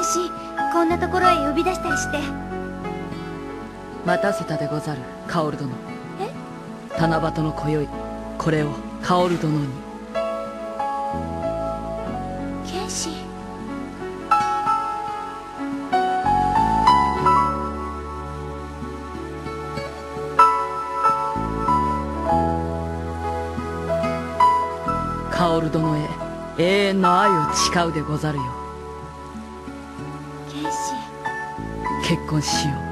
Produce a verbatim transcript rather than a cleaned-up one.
し、こんなところへ呼び出したりして。 待たせたでござる、カオル殿。 え？ 七夕の今宵、これをカオル殿に。 剣心。 カオル殿へ永遠の愛を誓うでござるよ。 剣心。 結婚しよう。